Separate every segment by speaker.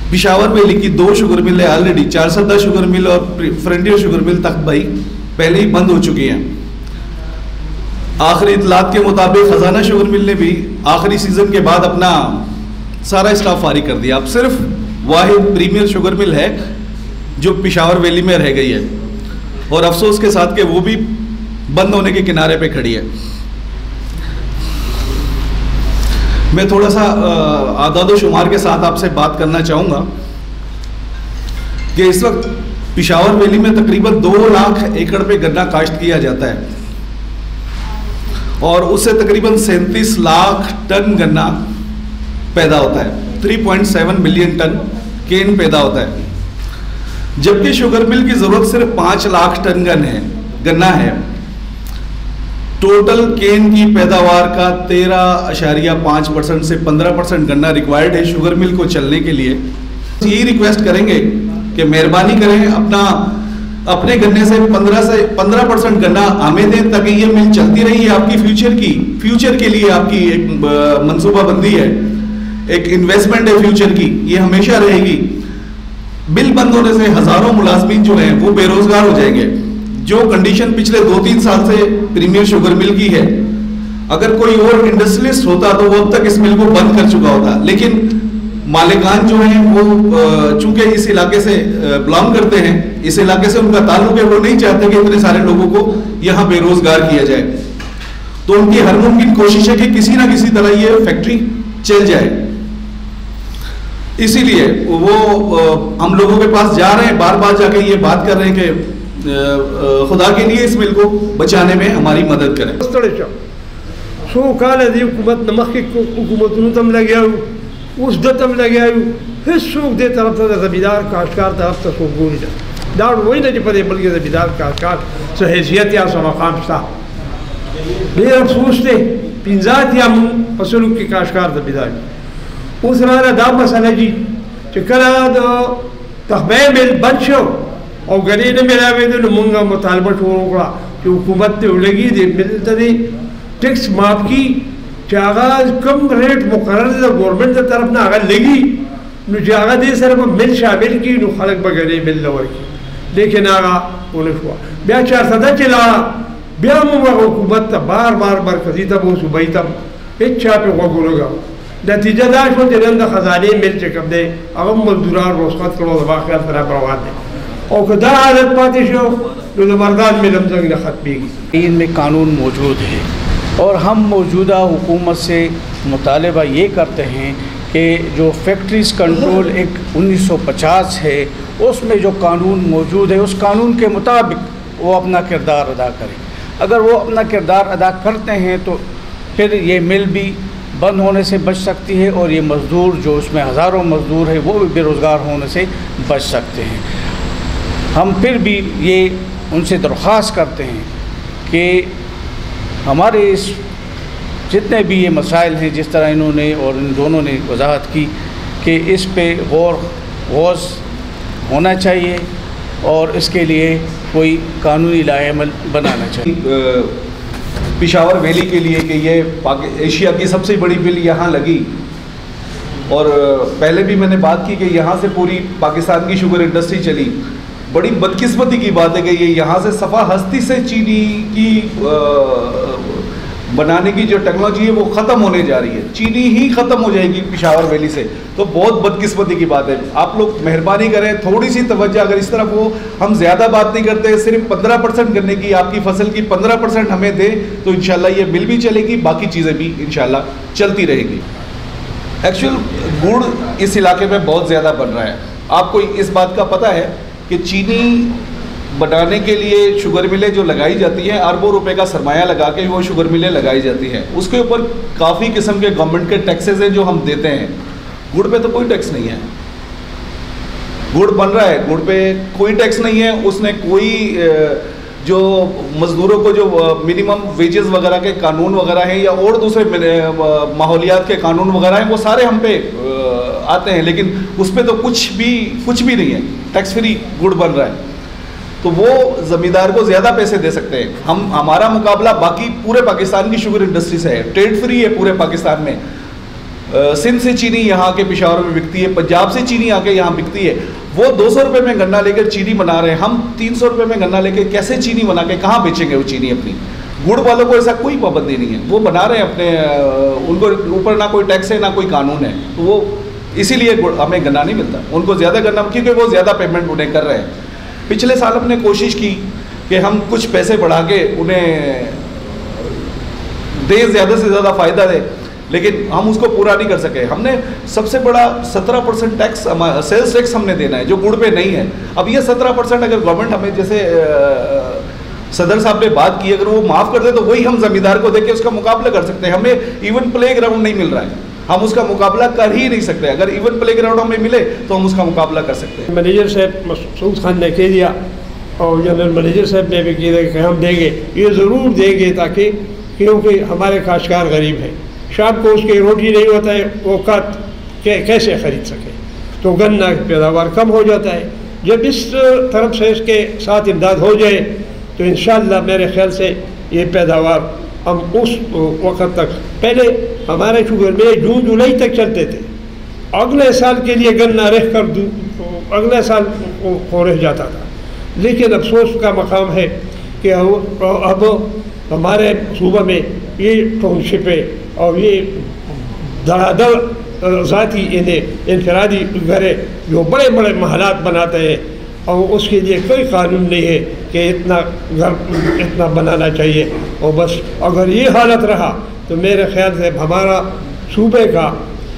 Speaker 1: Peshawar valley की 2 sugar मिलें already, 410 sugar mill और फ्रंटियर शुगर मिल तक भाई पहले ही बंद हो चुकी हैं। आखिरी इतलात के मुताबिक खजाना शुगर मिल ने भी आखिरी सीजन के बाद अपना सारा स्टाफ फारिग कर दिया। अब सिर्फ वाहिद प्रीमियर शुगर मिल है जो पिशावर वैली में रह गई है, और अफसोस के साथ कि वो भी बंद होने के किनारे पे खड़ी है। मैं थोड़ा सा आदाद शुमार के साथ आपसे बात करना चाहूँगा कि इस वक्त पिशावर वैली में तकरीबन 2 लाख एकड़ पे गन्ना काश्त किया जाता है, और उससे तकरीबन 37 लाख टन गन्ना पैदा होता है। 3.7 मिलियन टन केन पैदा होता है, जबकि शुगर मिल की ज़रूरत सिर्फ 5 लाख टन गन्ना है। टोटल केन की पैदावार का 13.5% से 15% गन्ना रिक्वायर्ड है शुगर मिल को चलने के लिए। यही रिक्वेस्ट करेंगे कि मेहरबानी करें अपने गन्ने से 15% गन्ना हमें दें, ताकि ये मिल चलती रही। आपकी फ्यूचर के लिए आपकी एक मंसूबाबंदी है, एक इन्वेस्टमेंट है फ्यूचर की, ये हमेशा रहेगी। बिल बंद होने से हजारों मुलाजमीन जो हैं वो बेरोजगार हो जाएंगे। जो कंडीशन पिछले 2-3 साल से प्रीमियर शुगर मिल की है, अगर कोई और इंडस्ट्रियलिस्ट होता तो वो अब तक इस मिल को बंद कर चुका होता, लेकिन मालिकान जो हैं वो चूंकि इस इलाके से बिलोंग करते हैं, इस इलाके से उनका ताल्लुक है, वो नहीं चाहते कि इतने सारे लोगों को यहाँ बेरोजगार किया जाए। तो उनकी हर मुमकिन कोशिश है कि किसी ना किसी तरह ये फैक्ट्री चल जाए। इसीलिए वो हम लोगों के पास जा रहे हैं, बार बार जाके ये बात कर रहे हैं कि खुदा के लिए इस मिल को बचाने में हमारी मदद करें।
Speaker 2: सो काल हुकूमत नमक की हुकूमतों तम लगे उस दतम लगे फिर सूख दे तरफ था जमींदार काश्तकार तरफ था सूख गोली दाड़ वही नहीं पड़े, बल्कि जमींदार काश्तकार से हैसियत या से मकाम था बे अफसोस थे पिंजात या फसलों की काश्तकार जमींदार उस राना दा मसला जी चकरा तखबे मिल बंद शो और गरीब ने मेरा वेदन मुंगा मुतालबा छोड़ा कि हुकूमत ने उलगी दे मिलता दे टैक्स माफ की चागाज कम रेट मुकर्रर गवर्नमेंट की तरफ ना अगर लगी नु जागा दे सर मिल शामिल की नु खलक बगरे मिल लवर की, लेकिन आगा उन्हें हुआ ब्या 4 सदा चला ब्या मुंगा हुकूमत बार बार मरकजी तब वो सुबह तब इच्छा पे गोलगा नतीजा दाश हो जरंद खजाने मिल चकम दे अगम मजदूरान रोसखत करो वाक़या तरह बर्बाद दे और खुदा आदत पाते शो तो मर्दान में लमजंग न खत्मेगी।
Speaker 3: इनमें कानून मौजूद है और हम मौजूदा हुकूमत से मुतालबा ये करते हैं कि जो फैक्ट्रीज़ कंट्रोल एक्ट 1950 है उसमें जो कानून मौजूद है उस कानून के मुताबिक वो अपना किरदार अदा करें। अगर वो अपना किरदार अदा करते हैं तो फिर ये मिल भी बंद होने से बच सकती है और ये मज़दूर जो उसमें हज़ारों मज़दूर है वो भी बेरोज़गार होने से बच सकते हैं। हम फिर भी ये उनसे दरख्वास्त करते हैं कि हमारे इस जितने भी ये मसाइल हैं, जिस तरह इन्होंने और इन दोनों ने वजाहत की कि इस पे गौर होना चाहिए और इसके लिए कोई कानूनी लाएमल बनाना चाहिए।
Speaker 1: पिशावर वैली के लिए कि ये एशिया की सबसे बड़ी मिल यहाँ लगी, और पहले भी मैंने बात की कि यहाँ से पूरी पाकिस्तान की शुगर इंडस्ट्री चली। बड़ी बदकिस्मती की बात है कि ये यहाँ से सफ़ा हस्ती से चीनी की बनाने की जो टेक्नोलॉजी है वो ख़त्म होने जा रही है, चीनी ही ख़त्म हो जाएगी पिशावर वैली से। तो बहुत बदकिस्मती की बात है। आप लोग मेहरबानी करें, थोड़ी सी तवज्जो अगर इस तरफ हो, हम ज़्यादा बात नहीं करते, सिर्फ 15% गन्ने की आपकी फसल की 15% हमें दें तो इंशाल्लाह ये मिल भी चलेगी, बाकी चीज़ें भी इंशाल्लाह चलती रहेंगी। एक्चुअल गुड़ इस इलाके में बहुत ज़्यादा बन रहा है। आपको इस बात का पता है कि चीनी बनाने के लिए शुगर मिलें जो लगाई जाती हैं, अरबों रुपए का सरमाया लगा के वो शुगर मिलें लगाई जाती हैं। उसके ऊपर काफ़ी किस्म के गवर्नमेंट के टैक्सेस हैं जो हम देते हैं। गुड़ पे तो कोई टैक्स नहीं है, गुड़ बन रहा है, गुड़ पे कोई टैक्स नहीं है। उसने कोई जो मज़दूरों को जो मिनिमम वेजेस वगैरह के कानून वगैरह हैं या और दूसरे माहौलियात के कानून वगैरह हैं वो सारे हम पे आते हैं, लेकिन उस पर तो कुछ भी नहीं है। टैक्स फ्री गुड़ बन रहा है तो वो ज़मींदार को ज़्यादा पैसे दे सकते हैं। हमारा मुकाबला बाकी पूरे पाकिस्तान की शुगर इंडस्ट्री से है, ट्रेड फ्री है पूरे पाकिस्तान में। सिंध से चीनी यहाँ के पेशावर में बिकती है, पंजाब से चीनी आके यहाँ बिकती है। वो 200 रुपये में गन्ना लेकर चीनी बना रहे हैं, हम 300 रुपये में गन्ना लेकर कैसे चीनी बना के कहाँ बेचेंगे वो चीनी अपनी? गुड़ वालों को ऐसा कोई पाबंदी नहीं है, वो बना रहे हैं अपने, उनको ऊपर ना कोई टैक्स है ना कोई कानून है, तो वो इसीलिए हमें गन्ना नहीं मिलता उनको ज़्यादा गन्ना, क्योंकि वो ज़्यादा पेमेंट उन्हें कर रहे हैं। पिछले साल हमने कोशिश की कि हम कुछ पैसे बढ़ा के उन्हें दे, ज़्यादा से ज़्यादा फ़ायदा दे, लेकिन हम उसको पूरा नहीं कर सके। हमने सबसे बड़ा 17% टैक्स, सेल्स टैक्स हमने देना है जो गुड़ पे नहीं है। अब ये 17% अगर गवर्नमेंट हमें, जैसे सदर साहब ने बात की, अगर वो माफ़ कर दे तो वही हम ज़मींदार को देके उसका मुकाबला कर सकते हैं। हमें इवन प्ले ग्राउंड नहीं मिल रहा है, हम उसका मुकाबला कर ही नहीं सकते। अगर इवन प्ले ग्राउंड हमें मिले तो हम उसका मुकाबला कर सकते हैं।
Speaker 2: मैनेजर साहब मसूद खान ने कह दिया और जनरल मैनेजर साहब ने भी कह दिया कि हम देंगे, ये ज़रूर देंगे, ताकि क्योंकि हमारे काश्तकार गरीब हैं, शाम को उसकी रोटी नहीं होता है, वो काट कैसे ख़रीद सके, तो गन्ना की पैदावार कम हो जाता है। जब इस तरफ से इसके साथ इमदाद हो जाए तो इंशाअल्लाह मेरे ख्याल से ये पैदावार हम उस वक़्त तक, पहले हमारे शुगर में जून जुलाई तक चलते थे, अगले साल के लिए गन्ना रह कर अगले साल को रह जाता था। लेकिन अफसोस का मकाम है कि अब हमारे सूबे में ये टाउनशिपें और ये धड़ाधड़ ज़ाती इन्हें इनफरादी घरें जो बड़े बड़े महलात बनाते हैं, और उसके लिए कोई कानून नहीं है कि इतना घर इतना बनाना चाहिए। और बस अगर ये हालत रहा तो मेरे ख्याल से हमारा सूबे का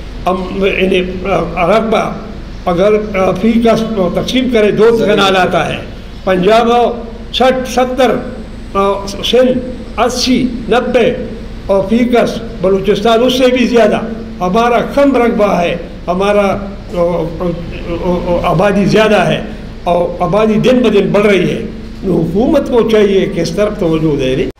Speaker 2: रकबा अगर फी का तकसीम करे 2 कनाल आता है, पंजाब 60, 70, सिंध 80, 90 और फीकस बलूचिस्तान उससे भी ज़्यादा हमारा कम रकबा है, हमारा आबादी ज़्यादा है और आबादी दिन ब दिन बढ़ रही है। हुकूमत को चाहिए कि इस तरफ तवज्जो दे रही।